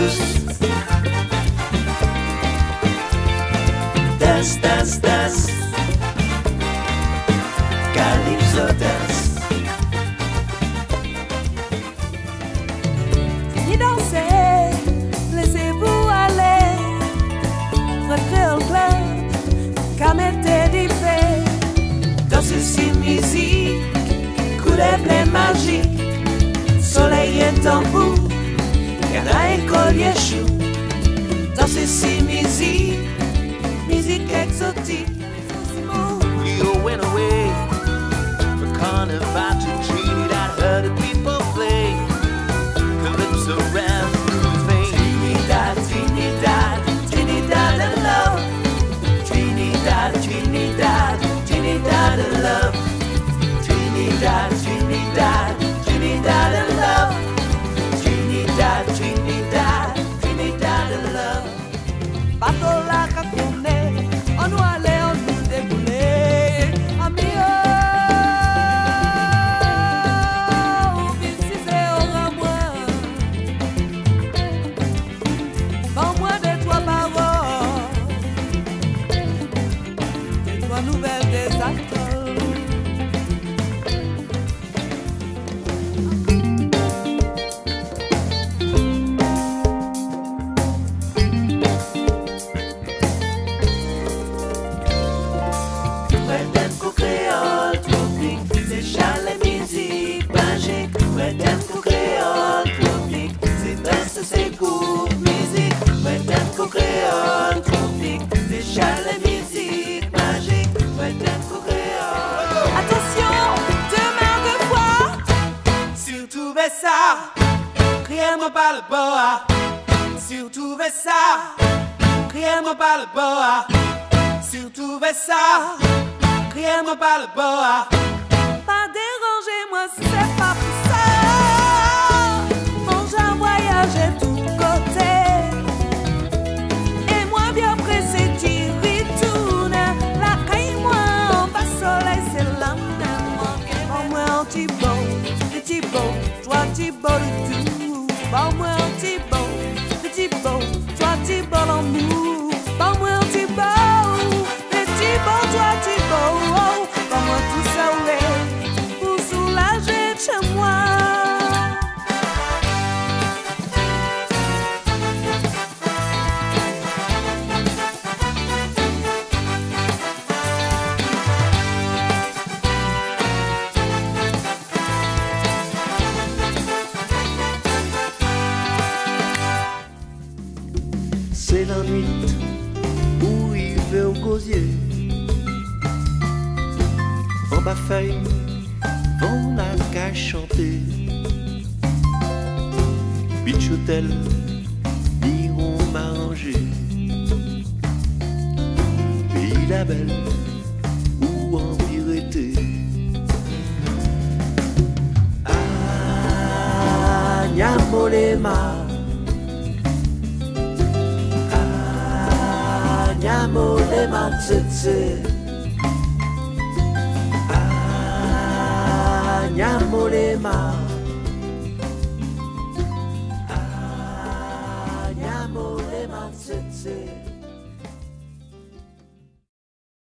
blues. Dance, dance, dance. Calypso dance. Fini danser, laissez-vous aller. Rentrez au club, car mettez des faits. Danser si musique, couler plein magique. Soleil est en bout, Yana et collier chou. Danser si musique, musique exotique. You went away for carnival to Trinidad, heard the people play calypso around whose vein. Trinidad, Trinidad, Trinidad of love. Trinidad, Trinidad, Trinidad of love. Trinidad, Trinidad, Trinidad of love. Trinidad, Trinidad, Trinidad of love. Bateau la kakone, on nous allait, on nous déboulait. Amio, visitez au ramoi. Vends-moi de toi paroles, de toi nouvelles des atolls. C'est court musique, Wet'em co créole tropique, c'est chalet musique magique, Wet'em co créole. Attention, demain deux fois. Surtout Vessa, criez-moi par le boa. Surtout Vessa, criez-moi par le boa. Surtout Vessa, criez-moi par le boa. Pas déranger moi si c'est pas pour ça. Voyager tout côté. Et moi bien pressé d'y retourner. La caille moi en bas soleil c'est la même. Bon moi un petit beau, toi petit beau de tout. Bon moi un petit beau, toi petit beau en nous. Bon moi un petit beau, toi petit beau. Bon moi tout ça ouais, pour soulager de chez moi. C'est la nuit où il fait au gosier. En bas feuille, on n'a qu'à chanter. Beach Hotel, iront manger. Pays la belle, où en été. Ah, Nyamolema. Nyamolema tsetse. Ah, Nyamolema. Ah, Nyamolema tsetse.